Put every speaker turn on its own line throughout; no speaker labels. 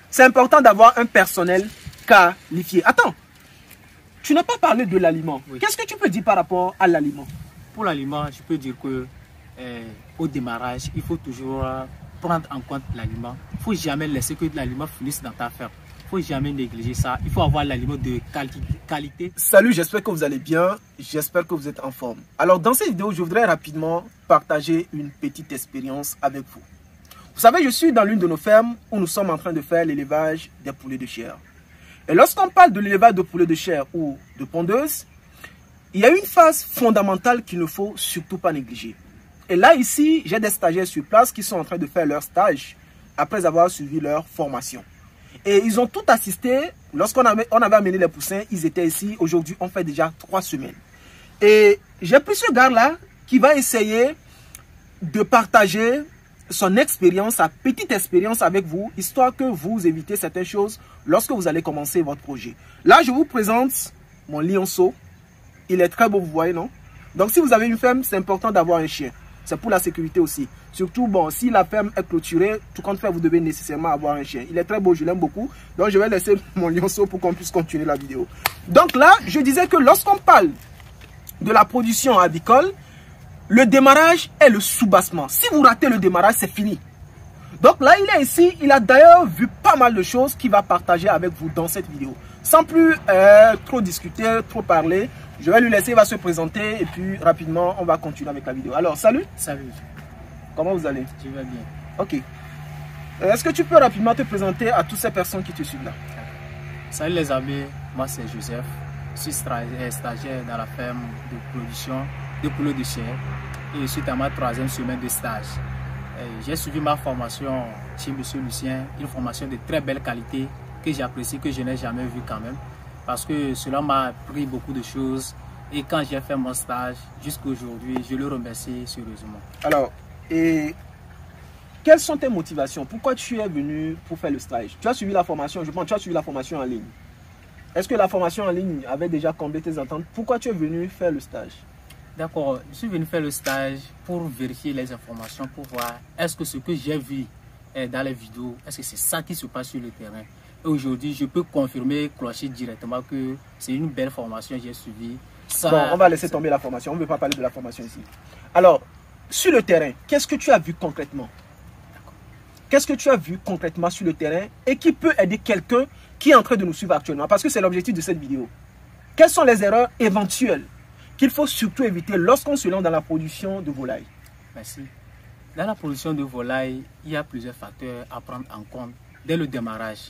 c'est important d'avoir un personnel qualifié. Attends, tu n'as pas parlé de l'aliment. Oui. Qu'est-ce que tu peux dire par rapport à l'aliment?
Pour l'aliment, je peux dire que au démarrage, il faut toujours prendre en compte l'aliment. Il ne faut jamais laisser que l'aliment finisse dans ta ferme. Il ne faut jamais négliger ça. Il faut avoir l'aliment de qualité.
Salut, j'espère que vous allez bien. J'espère que vous êtes en forme. Alors, dans cette vidéo, je voudrais rapidement partager une petite expérience avec vous. Vous savez, je suis dans l'une de nos fermes où nous sommes en train de faire l'élevage des poulets de chair. Et lorsqu'on parle de l'élevage de poulets de chair ou de pondeuses, il y a une phase fondamentale qu'il ne faut surtout pas négliger. Et là, ici, j'ai des stagiaires sur place qui sont en train de faire leur stage après avoir suivi leur formation. Et ils ont tout assisté. Lorsqu'on avait amené les poussins, ils étaient ici. Aujourd'hui, on fait déjà 3 semaines. Et j'ai pris ce gars-là qui va essayer de partager son expérience, sa petite expérience avec vous, histoire que vous évitez certaines choses lorsque vous allez commencer votre projet. Là, je vous présente mon lionceau. Il est très beau, vous voyez, non? Donc, si vous avez une ferme, c'est important d'avoir un chien. C'est pour la sécurité aussi. Surtout, bon, si la ferme est clôturée, tout compte fait, vous devez nécessairement avoir un chien. Il est très beau, je l'aime beaucoup. Donc, je vais laisser mon lionceau pour qu'on puisse continuer la vidéo. Donc là, je disais que lorsqu'on parle de la production avicole, le démarrage est le soubassement. Si vous ratez le démarrage, c'est fini. Donc là, il est ici. Il a d'ailleurs vu pas mal de choses qu'il va partager avec vous dans cette vidéo. Sans plus trop discuter, trop parler, je vais lui laisser, il va se présenter et puis rapidement, on va continuer avec la vidéo. Alors, salut.
Salut.
Comment vous allez?
Je vais bien.
Ok. Est-ce que tu peux rapidement te présenter à toutes ces personnes qui te suivent là?
Salut les amis, moi c'est Joseph. Je suis stagiaire dans la ferme de production de poulets de chair et je suis dans ma 3e semaine de stage. J'ai suivi ma formation chez M. Lucien, une formation de très belle qualité que j'apprécie, que je n'ai jamais vue quand même. Parce que cela m'a appris beaucoup de choses et quand j'ai fait mon stage jusqu'à aujourd'hui, je le remercie sérieusement.
Alors, et quelles sont tes motivations? Pourquoi tu es venu pour faire le stage? Tu as suivi la formation, je pense que tu as suivi la formation en ligne. Est-ce que la formation en ligne avait déjà comblé tes attentes? Pourquoi tu es venu faire le stage?
D'accord, je suis venu faire le stage pour vérifier les informations, pour voir est-ce que ce que j'ai vu dans les vidéos, est-ce que c'est ça qui se passe sur le terrain? Et aujourd'hui, je peux confirmer, clocher directement que c'est une belle formation que j'ai suivie. Ça,
bon, on va laisser tomber la formation, on ne veut pas parler de la formation ici. Alors, sur le terrain, qu'est-ce que tu as vu concrètement? Qu'est-ce que tu as vu concrètement sur le terrain et qui peut aider quelqu'un qui est en train de nous suivre actuellement? Parce que c'est l'objectif de cette vidéo. Quelles sont les erreurs éventuelles qu'il faut surtout éviter lorsqu'on se lance dans la production de volailles?
Merci. Dans la production de volailles, il y a plusieurs facteurs à prendre en compte dès le démarrage.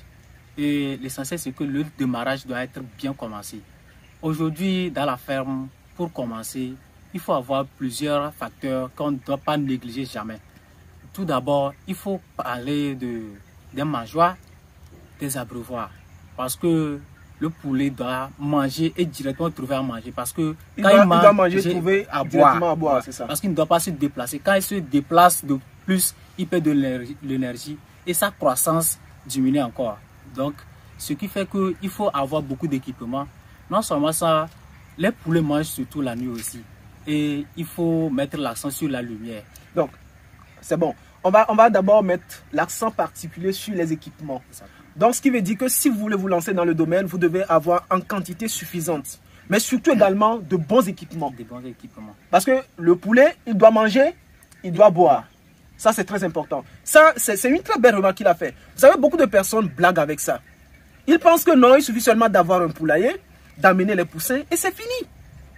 Et l'essentiel, c'est que le démarrage doit être bien commencé. Aujourd'hui, dans la ferme, pour commencer, il faut avoir plusieurs facteurs qu'on ne doit pas négliger jamais. Tout d'abord, il faut parler des mangeoires, des abreuvoirs. Parce que le poulet doit manger et directement trouver à manger. Parce que quand il doit manger, trouver à boire. C'est ça. Parce qu'il ne doit pas se déplacer. Quand il se déplace de plus, il perd de l'énergie et sa croissance diminue encore. Donc, ce qui fait qu'il faut avoir beaucoup d'équipements. Non seulement ça, les poulets mangent surtout la nuit aussi. Et il faut mettre l'accent sur la lumière.
Donc, c'est bon. On va d'abord mettre l'accent particulier sur les équipements. Donc, ce qui veut dire que si vous voulez vous lancer dans le domaine, vous devez avoir en quantité suffisante. Mais surtout également de bons équipements.
Des bons équipements.
Parce que le poulet, il doit manger, il doit boire. Ça, c'est très important. Ça, c'est une très belle remarque qu'il a fait. Vous savez, beaucoup de personnes blaguent avec ça. Ils pensent que non, il suffit seulement d'avoir un poulailler, d'amener les poussins et c'est fini.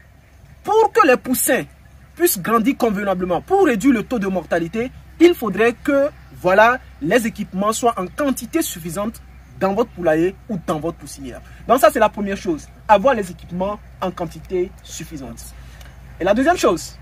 Pour que les poussins puissent grandir convenablement, pour réduire le taux de mortalité, il faudrait que voilà, les équipements soient en quantité suffisante dans votre poulailler ou dans votre poussinière. Donc ça, c'est la première chose. Avoir les équipements en quantité suffisante. Et la deuxième chose?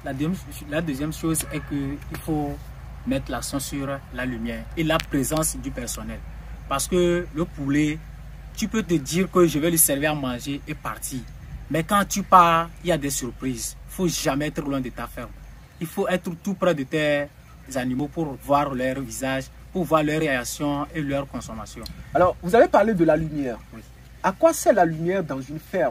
La deuxième chose est qu'il faut mettre l'accent sur la lumière et la présence du personnel. Parce que le poulet, tu peux te dire que je vais lui servir à manger et partir. Mais quand tu pars, il y a des surprises. Il ne faut jamais être loin de ta ferme. Il faut être tout près de tes animaux pour voir leur visage, pour voir leur réaction et leur consommation.
Alors, vous avez parlé de la lumière. Oui. À quoi sert la lumière dans une ferme?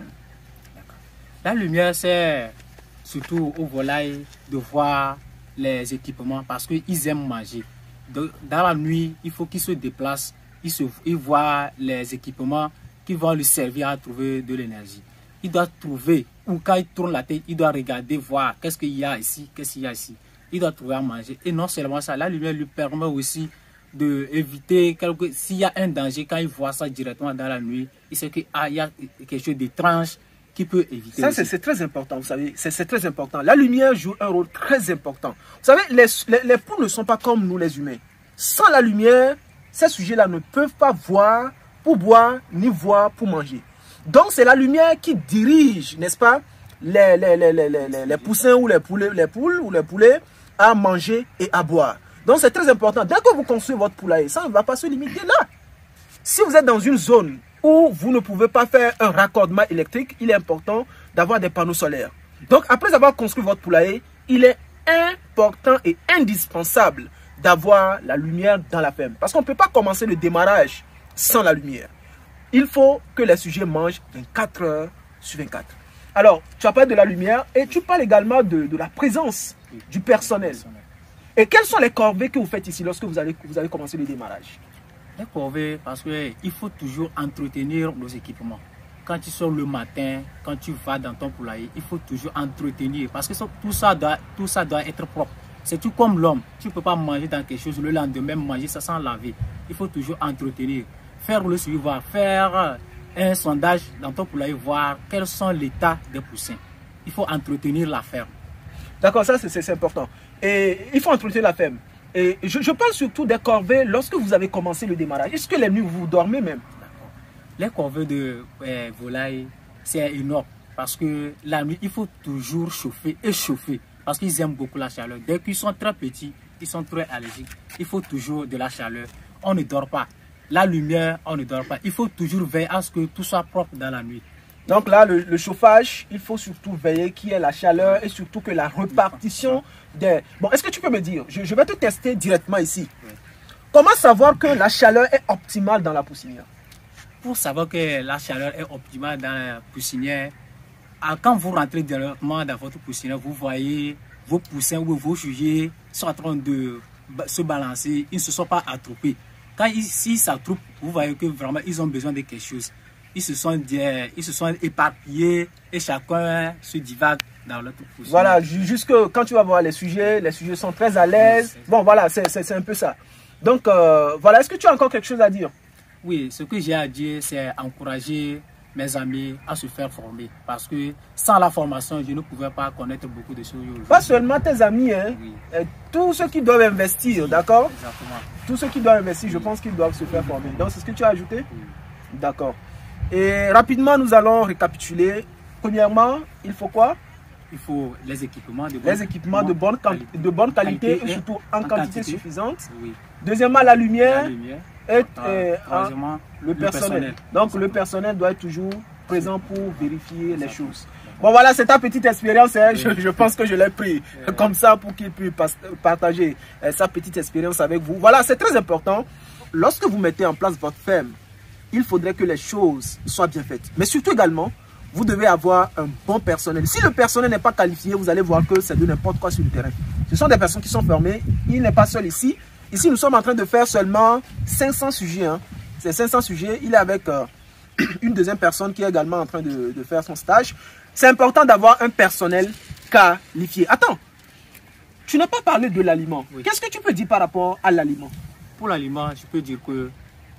La lumière, c'est surtout aux volailles de voir les équipements parce qu'ils aiment manger. Dans la nuit, il faut qu'ils se déplacent il voit les équipements qui vont lui servir à trouver de l'énergie. Il doit trouver, ou quand il tourne la tête, il doit regarder, voir qu'est-ce qu'il y a ici, qu'est-ce qu'il y a ici. Il doit trouver à manger. Et non seulement ça, la lumière lui permet aussi d'éviter s'il y a un danger, quand il voit ça directement dans la nuit, il sait qu'il y a quelque chose d'étrange qui peut éviter.
Ça, c'est très important, vous savez, c'est très important. La lumière joue un rôle très important. Vous savez, les poules ne sont pas comme nous les humains. Sans la lumière, ces sujets-là ne peuvent pas voir pour boire, ni voir pour manger. Donc, c'est la lumière qui dirige, n'est-ce pas, les poussins ou les poules ou les poulets à manger et à boire. Donc, c'est très important. Dès que vous construisez votre poulailler, ça ne va pas se limiter là. Si vous êtes dans une zone où vous ne pouvez pas faire un raccordement électrique, il est important d'avoir des panneaux solaires. Donc, après avoir construit votre poulailler, il est important et indispensable d'avoir la lumière dans la ferme. Parce qu'on ne peut pas commencer le démarrage sans la lumière. Il faut que les sujets mangent 24 heures sur 24. Alors, tu as parlé de la lumière et tu parles également de la présence du personnel. Et quelles sont les corvées que vous faites ici lorsque vous allez commencer le démarrage?
Les corvées, parce qu'il faut toujours entretenir nos équipements. Quand tu sors le matin, quand tu vas dans ton poulailler, il faut toujours entretenir. Parce que tout ça doit être propre. C'est tout comme l'homme. Tu ne peux pas manger dans quelque chose, le lendemain manger ça sans laver. Il faut toujours entretenir. Faire le suivi, faire un sondage dans ton poulailler, voir quels sont l'état des poussins. Il faut entretenir la ferme.
D'accord, ça c'est important. Et il faut entretenir la ferme. Et je parle surtout des corvées lorsque vous avez commencé le démarrage. Est-ce que les nuits vous dormez même?
Les corvées de volailles, c'est énorme. Parce que la nuit, il faut toujours chauffer et chauffer. Parce qu'ils aiment beaucoup la chaleur. Dès qu'ils sont très petits, ils sont très allergiques. Il faut toujours de la chaleur. On ne dort pas. La lumière, on ne dort pas. Il faut toujours veiller à ce que tout soit propre dans la nuit.
Donc là, le chauffage, il faut surtout veiller qu'il y ait la chaleur et surtout que la répartition des... Bon, est-ce que tu peux me dire, je vais te tester directement ici. Oui. Comment savoir que la chaleur est optimale dans la poussinière?
Pour savoir que la chaleur est optimale dans la poussinière, quand vous rentrez directement dans votre poussinière, vous voyez vos poussins ou vos sujets sont en train de se balancer, ils ne se sont pas attroupés. Quand s'ils s'attroupent, vous voyez que vraiment ils ont besoin de quelque chose. Ils se sont éparpillés et chacun se divague dans l'autre poussinière.
Voilà, jusque quand tu vas voir les sujets sont très à l'aise. Oui, bon, voilà, c'est un peu ça. Donc, voilà, est-ce que tu as encore quelque chose à dire?
Oui, ce que j'ai à dire, c'est encourager mes amis à se faire former. Parce que sans la formation, je ne pouvais pas connaître beaucoup de choses.
Pas seulement tes amis, hein. Oui. Tous ceux qui doivent investir, oui, d'accord?
Exactement.
Tous ceux qui doivent investir, je pense qu'ils doivent se faire former. Donc, c'est ce que tu as ajouté? Oui. D'accord. Et rapidement, nous allons récapituler. Premièrement, il faut quoi?
Il faut les équipements
de bonne qualité et surtout en quantité suffisante. Oui. Deuxièmement, la lumière. Et troisièmement, le personnel. Donc, le personnel doit être toujours présent pour vérifier les choses. Bon, voilà, c'est ta petite expérience. Hein. Je pense que je l'ai pris comme ça pour qu'il puisse partager sa petite expérience avec vous. Voilà, c'est très important. Lorsque vous mettez en place votre ferme, il faudrait que les choses soient bien faites. Mais surtout également, vous devez avoir un bon personnel. Si le personnel n'est pas qualifié, vous allez voir que c'est de n'importe quoi sur le terrain. Ce sont des personnes qui sont formées. Il n'est pas seul ici. Ici, nous sommes en train de faire seulement 500 sujets. Hein. C'est 500 sujets. Il est avec une deuxième personne qui est également en train de faire son stage. C'est important d'avoir un personnel qualifié. Attends, tu n'as pas parlé de l'aliment. Oui. Qu'est-ce que tu peux dire par rapport à l'aliment?
Pour l'aliment, je peux dire que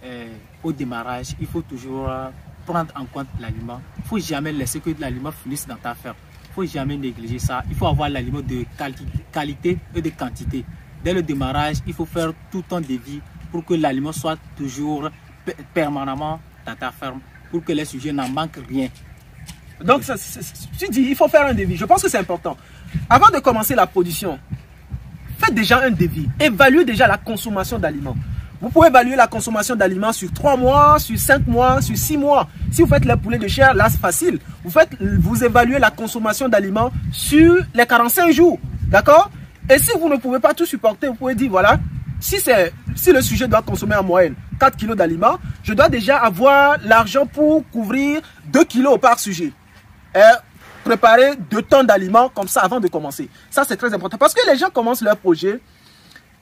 au démarrage, il faut toujours prendre en compte l'aliment. Il ne faut jamais laisser que l'aliment finisse dans ta ferme. Il ne faut jamais négliger ça. Il faut avoir l'aliment de qualité et de quantité. Dès le démarrage, il faut faire tout ton devis pour que l'aliment soit toujours permanemment dans ta ferme, pour que les sujets n'en manquent rien.
Donc, tu dis, il faut faire un devis. Je pense que c'est important. Avant de commencer la production, faites déjà un devis. Évaluez déjà la consommation d'aliments. Vous pouvez évaluer la consommation d'aliments sur 3 mois, sur 5 mois, sur 6 mois. Si vous faites les poulets de chair, là c'est facile. Vous évaluez la consommation d'aliments sur les 45 jours. D'accord? Et si vous ne pouvez pas tout supporter, vous pouvez dire, voilà, si le sujet doit consommer en moyenne 4 kg d'aliments, je dois déjà avoir l'argent pour couvrir 2 kg par sujet. Et préparer 2 tonnes d'aliments comme ça avant de commencer. Ça, c'est très important. Parce que les gens commencent leur projet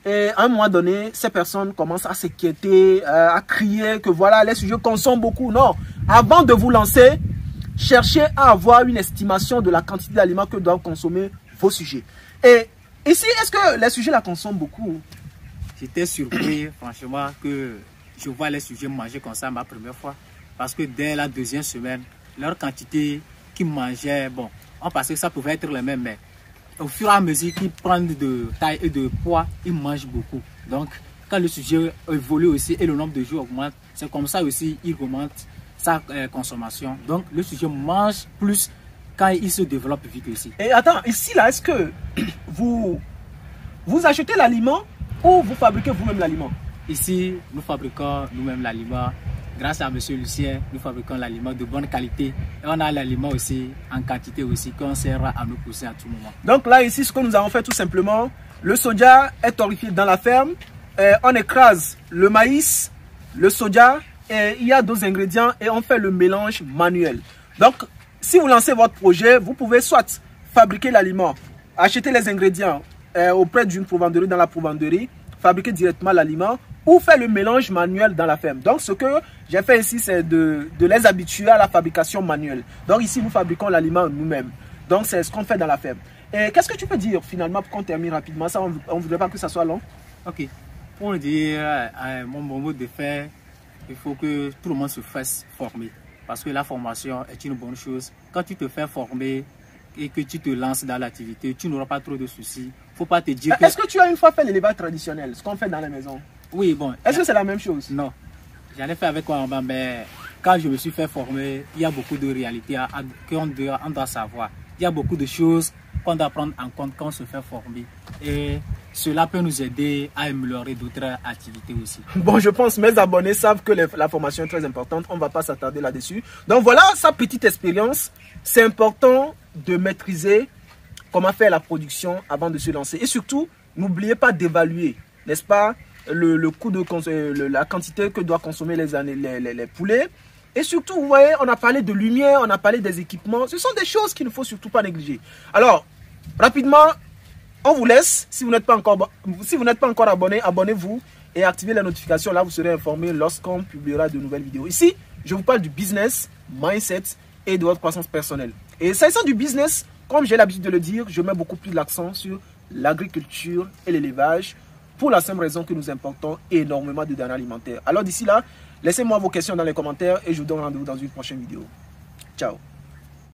Et à un moment donné, ces personnes commencent à s'inquiéter, à crier que voilà, les sujets consomment beaucoup. Non, avant de vous lancer, cherchez à avoir une estimation de la quantité d'aliments que doivent consommer vos sujets. Et ici, est-ce que les sujets la consomment beaucoup?
J'étais surpris, franchement, que je vois les sujets manger comme ça ma première fois. Parce que dès la deuxième semaine, leur quantité qu'ils mangeaient, bon, on pensait que ça pouvait être les mêmes, mais au fur et à mesure qu'ils prennent de taille et de poids, ils mangent beaucoup. Donc, quand le sujet évolue aussi et le nombre de jours augmente, c'est comme ça aussi il augmente sa consommation. Donc, le sujet mange plus quand il se développe vite aussi.
Et attends, ici là, est-ce que vous achetez l'aliment ou vous fabriquez vous-même l'aliment?
Ici, nous fabriquons nous-mêmes l'aliment. Grâce à M. Lucien, nous fabriquons l'aliment de bonne qualité. Et on a l'aliment aussi en quantité aussi qu'on sert à nous pousser à tout moment.
Donc là, ici, ce que nous avons fait tout simplement, le soja est torréfié dans la ferme. On écrase le maïs, le soja, et il y a d'autres ingrédients et on fait le mélange manuel. Donc, si vous lancez votre projet, vous pouvez soit fabriquer l'aliment, acheter les ingrédients auprès d'une provenderie dans la provenderie, fabriquer directement l'aliment ou faire le mélange manuel dans la ferme. Donc, ce que j'ai fait ici, c'est de les habituer à la fabrication manuelle. Donc, ici, nous fabriquons l'aliment nous-mêmes. Donc, c'est ce qu'on fait dans la ferme. Et qu'est-ce que tu peux dire finalement pour qu'on termine rapidement? Ça, on ne voudrait pas que ça soit long.
Ok. Pour dire mon mot de faire, il faut que tout le monde se fasse former. Parce que la formation est une bonne chose. Quand tu te fais former et que tu te lances dans l'activité, tu n'auras pas trop de soucis. Il ne faut pas te dire que...
Est-ce que tu as une fois fait l'élevage traditionnel, ce qu'on fait dans la maison?
Oui, bon.
Est-ce que c'est la même chose?
Non. J'en ai fait avec Wamba, mais quand je me suis fait former, il y a beaucoup de réalités qu'on doit savoir. Il y a beaucoup de choses qu'on doit prendre en compte quand on se fait former. Et cela peut nous aider à améliorer d'autres activités aussi.
Bon, je pense que mes abonnés savent que la formation est très importante. On ne va pas s'attarder là-dessus. Donc voilà sa petite expérience. C'est important de maîtriser comment faire la production avant de se lancer. Et surtout, n'oubliez pas d'évaluer, n'est-ce pas, le coût de la quantité que doivent consommer les poulets. Et surtout, vous voyez, on a parlé de lumière, on a parlé des équipements. Ce sont des choses qu'il ne faut surtout pas négliger. Alors, rapidement, on vous laisse. Si vous n'êtes pas encore abonné, abonnez-vous et activez la notification. Là, vous serez informé lorsqu'on publiera de nouvelles vidéos. Ici, je vous parle du business, mindset et de votre croissance personnelle. Et s'agissant du business, comme j'ai l'habitude de le dire, je mets beaucoup plus l'accent sur l'agriculture et l'élevage pour la simple raison que nous importons énormément de denrées alimentaires. Alors d'ici là, laissez-moi vos questions dans les commentaires et je vous donne rendez-vous dans une prochaine vidéo. Ciao.